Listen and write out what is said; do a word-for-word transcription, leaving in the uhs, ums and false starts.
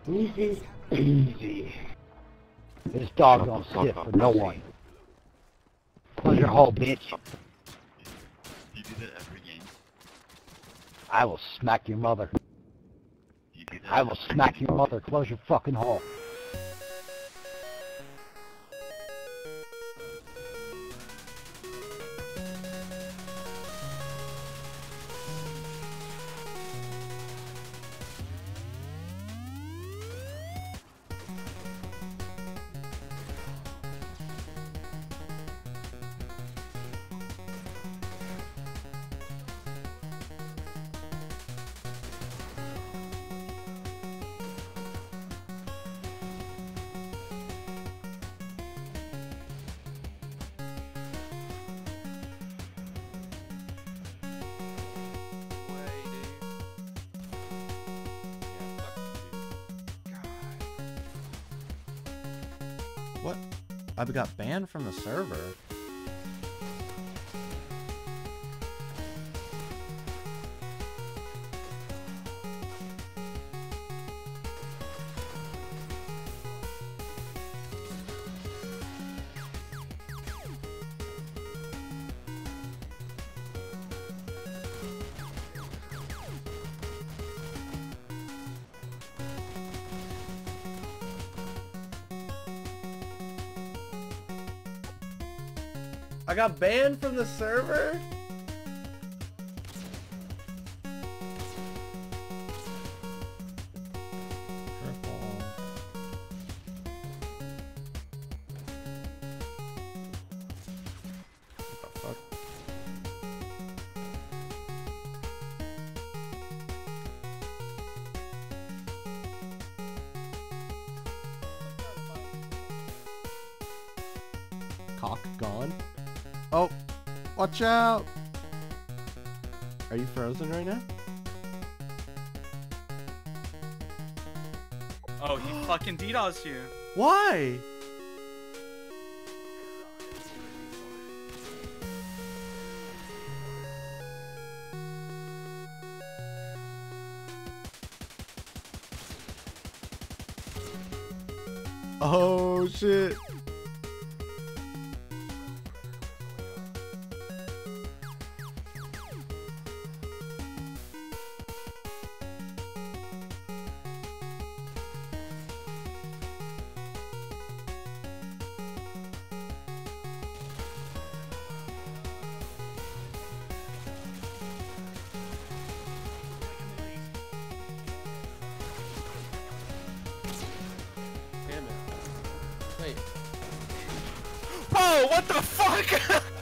Easy, easy. This dog don't sit for no one. Close your hole, bitch. You do that every game. I will smack your mother. You do that I will every smack game. your mother. Close your fucking hole. What? I got banned from the server. I got banned from the server? Cock gone. Oh, watch out! Are you frozen right now? Oh, he fucking DDoS you. Why? Oh shit. Damn it. Wait. Whoa, what the fuck?